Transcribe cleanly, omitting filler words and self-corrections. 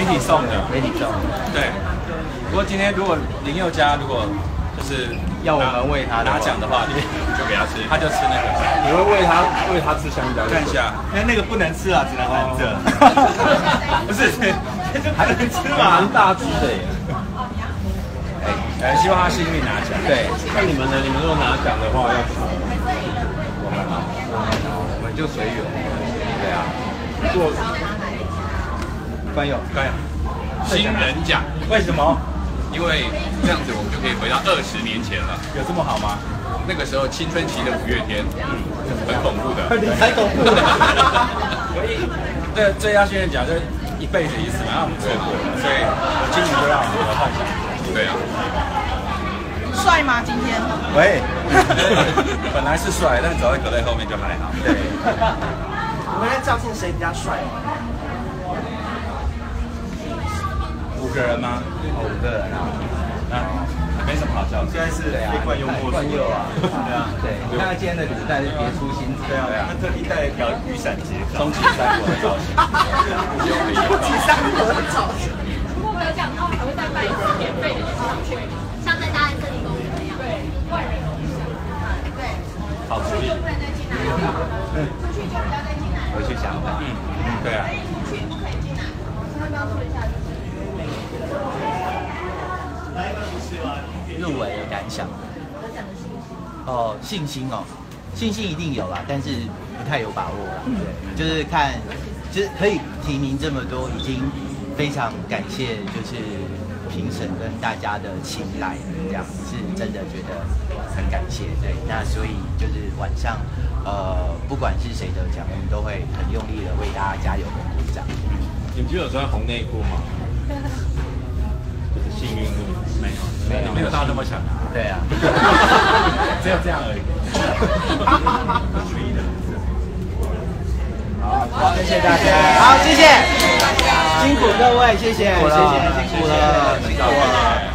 体送的， 媒体送的。 对。不过今天如果林宥嘉如果就是要我们喂他拿奖的话，你就给他吃，他就吃那个。 你会喂他吃香蕉？ 看一下， 那个不能吃啊，只能含着。不是，这还能吃吗？ 蛮大只的耶。 希望他幸运拿奖。 对， 那你们呢？你们如果拿奖的话，要什么？ 我们就随缘。对啊。 做关友， 新人奖， 为什么？ 因为这样子我们就可以回到20年前了。 有这么好吗？ 那个时候青春期的五月天，很恐怖的。 你才恐怖。 这最佳新人奖就是一辈子一次嘛，让我们错过了，所以我今年就让我们的幻想。 对啊。 帅吗？今天？ 喂，本来是帅，但是走在可乐后面就还好。对。 我们在照镜谁比较帅 ？5个人吗 ？5个人啊。 没什么好笑的。 现在是冠幽默冠佑啊。 对啊。 对。你看他今天的领带是别出心裁。 对啊。他特地带了一条雨伞结。 终极三国的造型。 终极三国的造型。 如果没有奖的话，还会再办一次免费的演唱会，像在大安森林公园那样。对，1万人以上。对。 好主意。 出去就不能再进来了。出去就不要再进来。 回去想法。 对啊。 出去不可以进来。刚刚说一下就是。 入围的感想。哦，信心哦，信心一定有啦，但是不太有把握啦。对，就是看，就是可以提名这么多，已经非常感谢，就是评审跟大家的青睐，这样是真的觉得很感谢。对，那所以就是晚上，不管是谁得奖，我们都会很用力的为大家加油跟鼓掌。 你们有穿红内裤吗？就是幸运路。 没有到那么强。 对啊， 只有这样而已。 好，谢谢大家。好，谢谢，辛苦各位，谢谢，辛苦了，辛苦了。